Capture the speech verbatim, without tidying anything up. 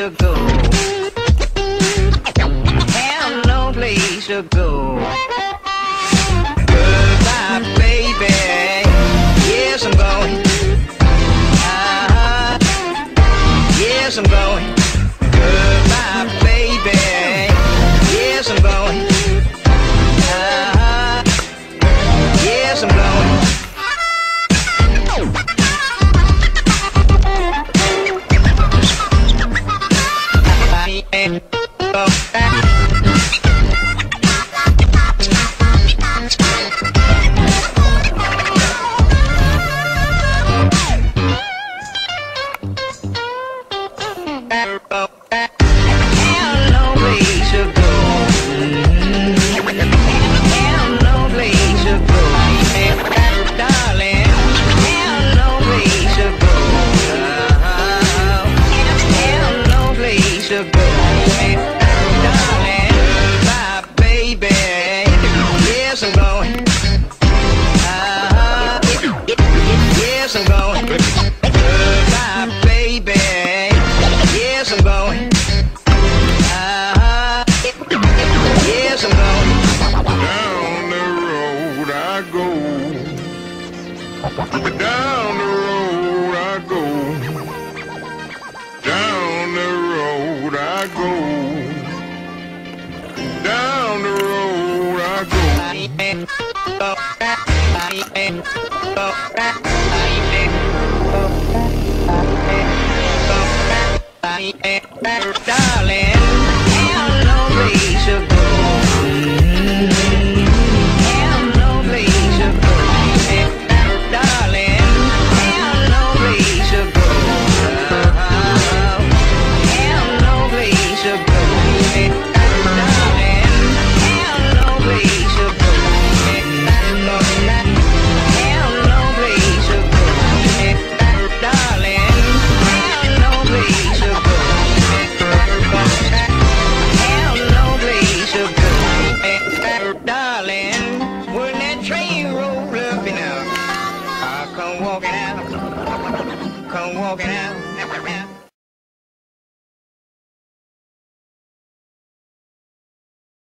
to go. Have no place to go. Goodbye, baby. Yes, I'm going. Uh-huh. Yes, I'm going. Goodbye, baby. Yes, I'm going. Uh-huh. Yes, I'm going. Down the road I go. Down the road I go. Down the road I go. Darling, have no place to go. Have no place to go. Darling, have no place to go. Have no place to go. Darling, have no place to go. Have no place to go. Darling, have no place to go. Have no place to go. Darling, when that train roll up and out, I come walking out, come walking out.